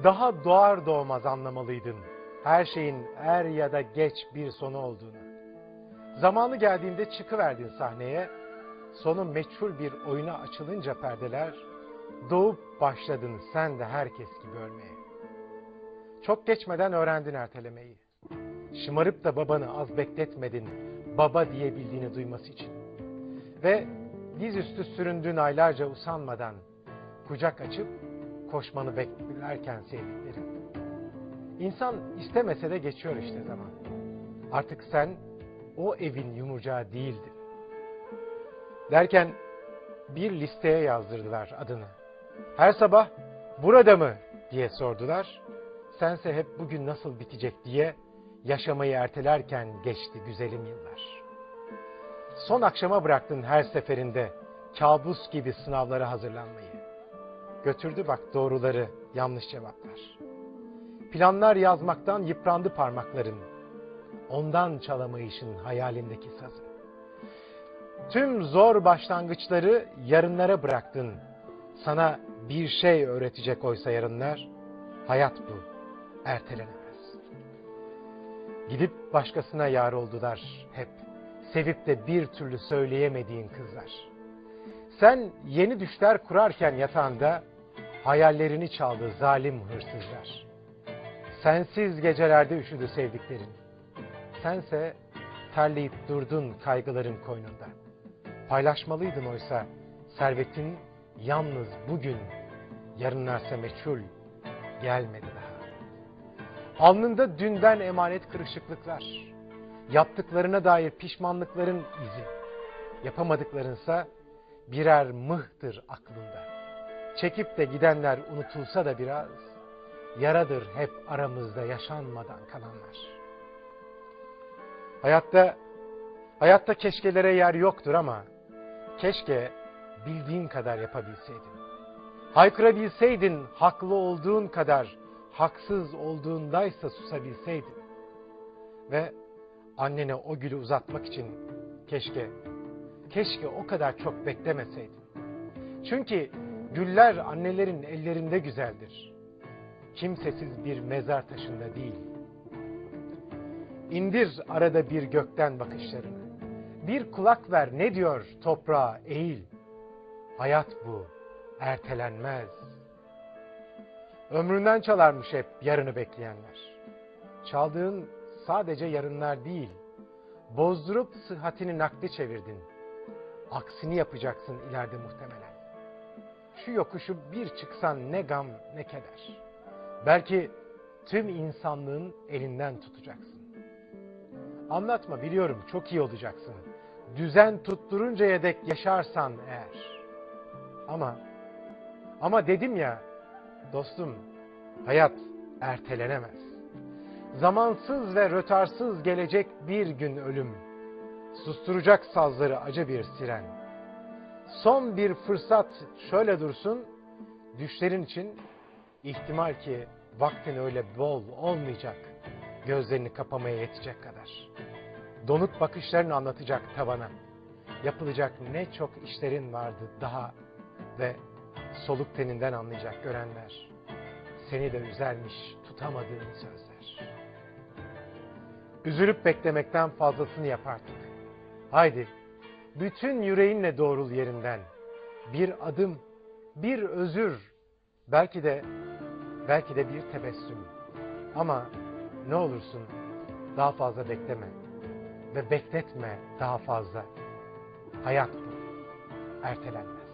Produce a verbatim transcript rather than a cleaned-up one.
Daha doğar doğmaz anlamalıydın her şeyin er ya da geç bir sonu olduğunu. Zamanı geldiğinde çıkıverdin sahneye, sonu meçhul bir oyuna açılınca perdeler, doğup başladın sen de herkes gibi ölmeye. Çok geçmeden öğrendin ertelemeyi. Şımarıp da babanı az bekletmedin, baba diyebildiğini duyması için. Ve dizüstü süründün aylarca usanmadan, kucak açıp koşmanı beklerken sevdiklerin. İnsan istemese de geçiyor işte zaman. Artık sen o evin yumurcağı değildin. Derken bir listeye yazdırdılar adını. Her sabah burada mı diye sordular. Sense hep bugün nasıl bitecek diye yaşamayı ertelerken geçti güzelim yıllar. Son akşama bıraktın her seferinde kabus gibi sınavlara hazırlanmayı. Götürdü bak doğruları yanlış cevaplar. Planlar yazmaktan yıprandı parmakların. Ondan çalamayışın hayalindeki sazı. Tüm zor başlangıçları yarınlara bıraktın. Sana bir şey öğretecek oysa yarınlar. Hayat bu, ertelenemez. Gidip başkasına yar oldular hep. Sevip de bir türlü söyleyemediğin kızlar. Sen yeni düşler kurarken yatağında hayallerini çaldı zalim hırsızlar. Sensiz gecelerde üşüdü sevdiklerin. Sense terleyip durdun kaygıların koynunda. Paylaşmalıydın oysa servetin yalnız bugün, yarınlarsa meçhul gelmedi daha. Alnında dünden emanet kırışıklıklar, yaptıklarına dair pişmanlıkların izi, yapamadıklarınsa birer mıhtır aklında. Çekip de gidenler unutulsa da biraz, yaradır hep aramızda yaşanmadan kalanlar. Hayatta, hayatta keşkelere yer yoktur ama keşke bildiğin kadar yapabilseydin. Haykırabilseydin haklı olduğun kadar, haksız olduğundaysa susabilseydin. Ve annene o gülü uzatmak için keşke, keşke o kadar çok beklemeseydin. Çünkü güller annelerin ellerinde güzeldir. Kimsesiz bir mezar taşında değil. İndir arada bir gökten bakışlarını. Bir kulak ver ne diyor toprağa eğil. Hayat bu, ertelenmez. Ömründen çalarmış hep yarını bekleyenler. Çaldığın sadece yarınlar değil, bozdurup sıhhatini nakde çevirdin. Aksini yapacaksın ileride muhtemelen. Şu yokuşu bir çıksan ne gam ne keder. Belki tüm insanlığın elinden tutacaksın. Anlatma biliyorum çok iyi olacaksın. Düzen tutturuncaya dek yaşarsan eğer. Ama, ama dedim ya dostum, hayat ertelenemez. Zamansız ve rötarsız gelecek bir gün ölüm. Susturacak sazları acı bir siren. Son bir fırsat şöyle dursun, düşlerin için ihtimal ki vaktin öyle bol olmayacak, gözlerini kapamaya yetecek kadar. Donuk bakışlarını anlatacak tavana. Yapılacak ne çok işlerin vardı daha ve soluk teninden anlayacak görenler. Seni de üzermiş tutamadığın sözler. Üzülüp beklemekten fazlasını yap artık. Haydi, bütün yüreğinle doğrul yerinden. Bir adım, bir özür, belki de, belki de bir tebessüm. Ama ne olursun daha fazla bekleme ve bekletme daha fazla. Hayat bu, ertelenmez.